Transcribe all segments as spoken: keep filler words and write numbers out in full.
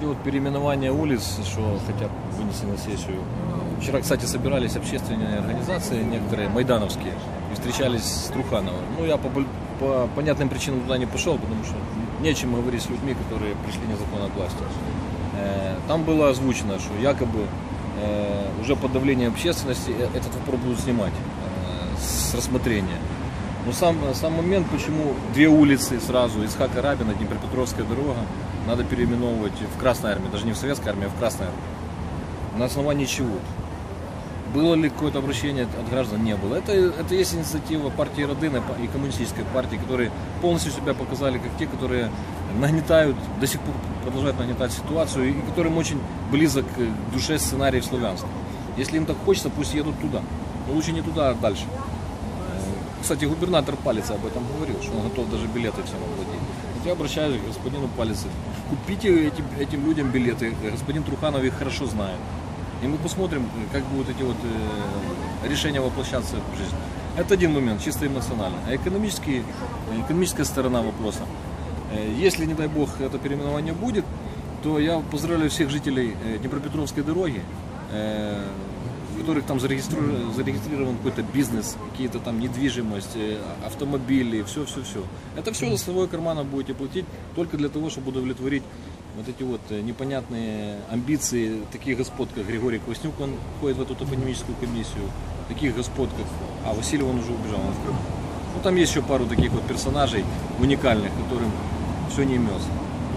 вот переименования улиц, что хотят вынести на сессию. Вчера, кстати, собирались общественные организации, некоторые майдановские, и встречались с Трухановым. Ну, я по, по понятным причинам туда не пошел, потому что нечем говорить с людьми, которые пришли незаконно к власти. Там было озвучено, что якобы уже под давлением общественности этот вопрос будут снимать с рассмотрения. Но сам, сам момент, почему две улицы сразу, Ицхака Рабина, Днепропетровская дорога, надо переименовывать в Красной армии, даже не в Советской армии, а в Красной армии. На основании чего? Было ли какое-то обращение от граждан? Не было. Это, это есть инициатива партии Родина и коммунистической партии, которые полностью себя показали как те, которые нагнетают, до сих пор продолжают нагнетать ситуацию, и которым очень близок к душе сценарий в Славянске. Если им так хочется, пусть едут туда. Но лучше не туда, а дальше. Кстати, губернатор Палица об этом говорил, что он готов даже билеты всем оплатить. Вот я обращаюсь к господину Палице. Купите этим, этим людям билеты. Господин Труханов их хорошо знает. И мы посмотрим, как будут эти вот э, решения воплощаться в жизнь. Это один момент, чисто эмоционально. А экономический, экономическая сторона вопроса. Э, если, не дай бог, это переименование будет, то я поздравляю всех жителей э, Днепропетровской дороги, э, у которых там зарегистрирован, зарегистрирован какой-то бизнес, какие-то там недвижимость, автомобили, все-все-все. Это все за своего кармана будете платить только для того, чтобы удовлетворить вот эти вот непонятные амбиции таких господ, как Григорий Кваснюк, он входит в эту топонимическую комиссию, таких господ, как... А, Васильев, он уже убежал. Ну, там есть еще пару таких вот персонажей уникальных, которым все не имется.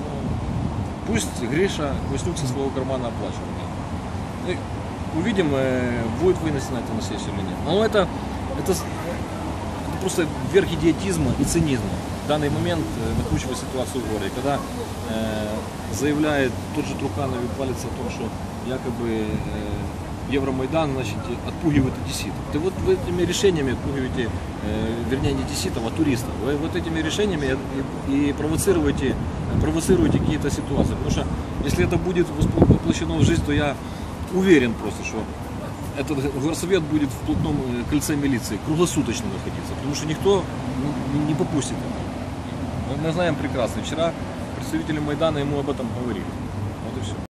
Пусть Гриша Кваснюк со своего кармана оплачивает. Увидим, будет вынесено это на сессию или нет. Но это, это, это просто верх идиотизма и цинизма. В данный момент накручивая ситуацию в городе, когда э, заявляет тот же Труханов и Палец о том, что якобы э, Евромайдан, значит, отпугивает одесситов. Ты вот этими решениями отпугиваете, э, вернее, не одесситов, а туристов. Вы вот этими решениями и, и провоцируете, провоцируете какие-то ситуации. Потому что если это будет воплощено в жизнь, то я уверен просто, что этот горсовет будет в плотном кольце милиции круглосуточно находиться, потому что никто не попустит этого. Мы знаем прекрасно. Вчера представители Майдана ему об этом говорили. Вот и все.